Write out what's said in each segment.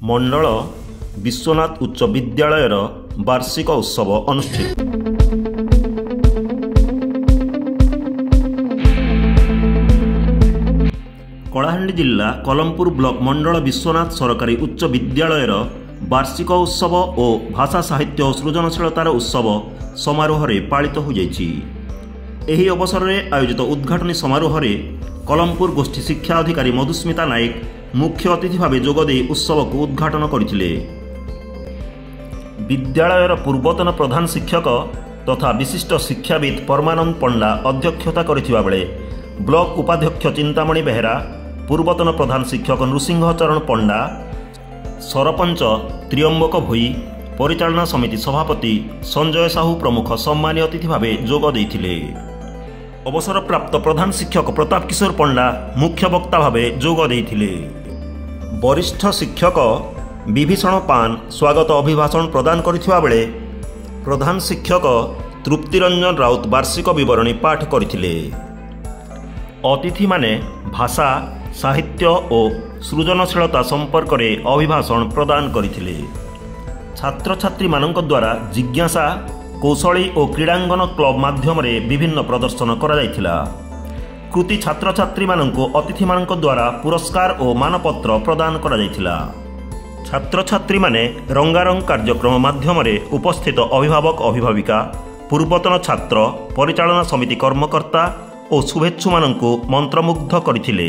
मंडल विश्वनाथ उच्च विद्यालयर वार्षिक उत्सव अनुष्ठित। कलाहांडी जिला कलमपुर ब्लॉक मंडल विश्वनाथ सरकारी उच्च विद्यालयर वार्षिक उत्सव और भाषा साहित्य और सृजनशीलतार उत्सव समारोह रे पालित हो जाइछि। एही अवसर में आयोजित उद्घाटनी समारोह रे कलमपुर गोष्ठी शिक्षा अधिकारी मधुस्मिता नायक मुख्य अतिथि भाव जोगदे उत्सव को उद्घाटन करथिले। विद्यालयर पूर्वतन प्रधान शिक्षक तथा विशिष्ट शिक्षाविद परमानंद पंडा अध्यक्षता करथिबा बेले ब्लॉक उपाध्यक्ष चिंतामणि बेहेरा, पूर्वतन प्रधान शिक्षक नृसिंह चरण पंडा, सरपंच त्रियंबक भोई, परिचालना समिति सभापति संजय साहू प्रमुख सम्मानीय अतिथि भाव जोग देइथिले। अवसर प्राप्त प्रधान शिक्षक प्रताप किशोर पंडा मुख्य वक्ता भाव जोग देइथिले। वरिष्ठ शिक्षक विभीषण पान स्वागत अभिभाषण प्रदान करथिबा बेले प्रधान शिक्षक तृप्तिरंजन राउत वार्षिक विवरणी पाठ करथिले। अतिथि माने भाषा साहित्य और सृजनशीलता संपर्क में अभिभाषण प्रदान करथिले। छात्र छात्री मानक द्वारा जिज्ञासा कौशली और क्रीड़ांगन क्लब माध्यम रे विभिन्न प्रदर्शन करा जायथिला। कृति छात्र छात्री मानक अतिथि मानक द्वारा पुरस्कार और मानपत्र प्रदान करा जायथिला। छात्र छात्री माने रंगारंग कार्यक्रम माध्यम रे उपस्थित अभिभावक अभिभाविका, पूर्वतन छात्र, परिचालना समिति कर्मकर्ता और शुभेच्छु मानक मंत्रमुग्ध करथिले।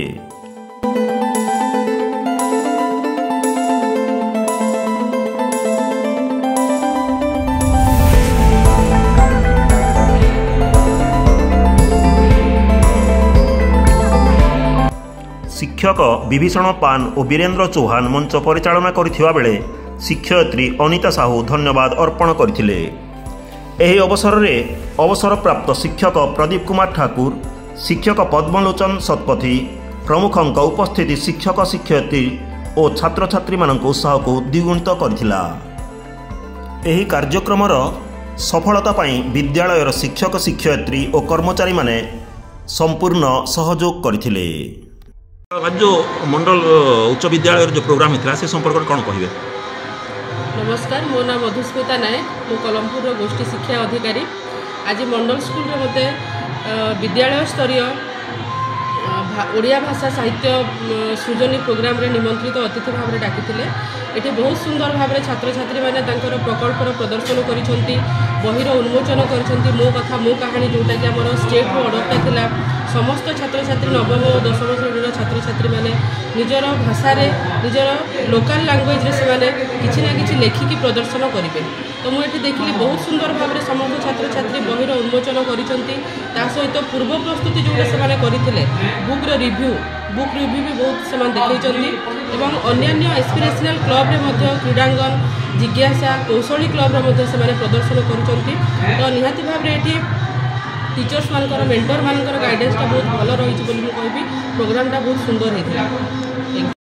शिक्षक विभीषण पान और वीरेंद्र चौहान मंच परिचालना करथिबा बेले शिक्षयित्री अनिता साहू धन्यवाद अर्पण करथिले। एही अवसर में अवसर प्राप्त शिक्षक प्रदीप कुमार ठाकुर, शिक्षक पद्मलोचन सतपथी प्रमुखों उपस्थिति शिक्षक शिक्षयित्री और छात्र छात्री मानक उत्साह को द्विगुणित करथिला। एही कार्यक्रम सफलता पाई विद्यालयर शिक्षक शिक्षयित्री और कर्मचारी माने संपूर्ण सहयोग करथिले। जो मंडल उच्च विद्यालय जो प्रोग्राम होता से संपर्क में कौन कहे? नमस्कार, मो नाम मधुस्मिता नायक, मो कलमपुर गोष्ठी शिक्षा अधिकारी। आज मंडल स्कूल रे मते विद्यालय स्तरीय ओडिया भाषा साहित्य सृजनी प्रोग्राम रे निमंत्रित अतिथि भाव में डाकिथिले। एठी बहुत सुंदर भाव में छात्र छात्री माने तांकर प्रकल्पर प्रदर्शन करिसंती, बहिर उन्मोचन करिसंती। मो कथा मो कहानी जोटा कि हमर स्टेट रो ऑर्डरटा थिला, समस्त छात्र छात्री नवम और दशम श्रेणी छात्र छात्री माने निजर भाषा रे निजर लोकल लैंग्वेज रे से माने किछि ना किछि लेखिकी प्रदर्शन करिवे। तो मुझे देखिली बहुत सुंदर भाव में समस्त छात्र छात्री बहिर उन्मोचन करिसंती। ता सहित पूर्व प्रस्तुति जोटा से माने करिथिले बुक रिव्यू भी बहुत से देखते एवं अन्य एस्पिरेशनल क्लब रे मध्य क्रीड़ांगन जिज्ञासा कौशली क्लब रे से प्रदर्शन करुँच। तो निहाती भाव में ये टीचर्स मानकर मेंटर मानकर गाइडेंसटा बहुत भल रही कहबी। प्रोग्रामटा बहुत सुंदर होता।